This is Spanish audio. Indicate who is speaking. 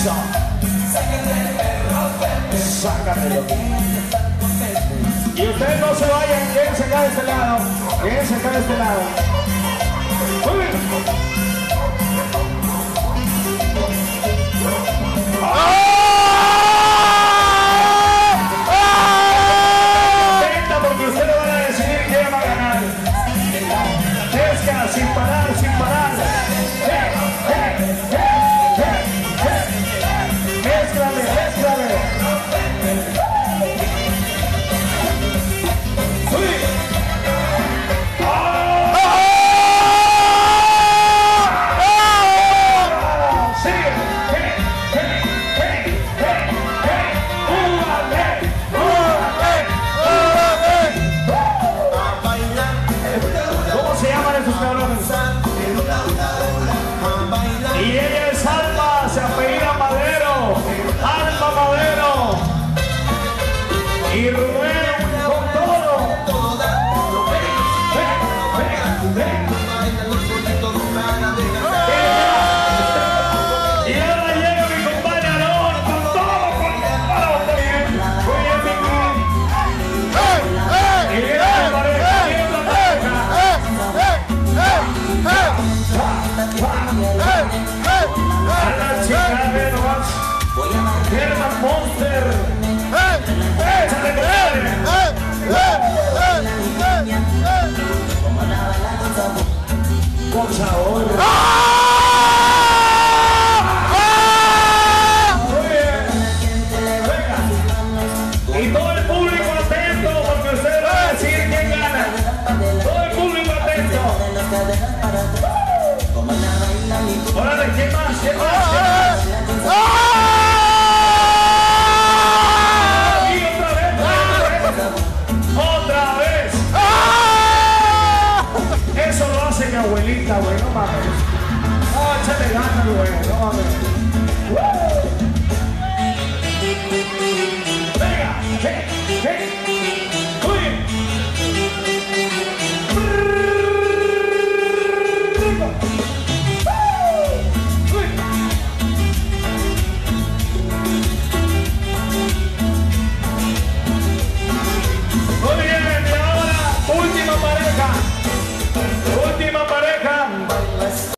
Speaker 1: Sácamelo. Y ustedes no se vayan, quédense acá de este lado. Quédense acá de este lado. Muy bien. Porque ustedes van a decidir quién va a ganar. Pesca sin parar, sin parar. Mézclame, mézclame. Y ella es Alma, se apellida Madero, Alma Madero. Y Rubén con todo. Y ahora llega mi compadre Aarón con todo, con todo. Muy bien, Vicky. Y viene la pareja, viene la pareja. A la chica de nomás, German Monster. Échale, compadre. Con sabor. Muy bien. Venga. Y todo el público atento, porque ustedes van a decir quién gana. Todo el público atento. Órale, ¿quién más? ¿Quién más? Y otra vez. Otra vez. Eso lo hace mi abuelita, güey, no mames. No, échale ganas, güey, no mames. Venga,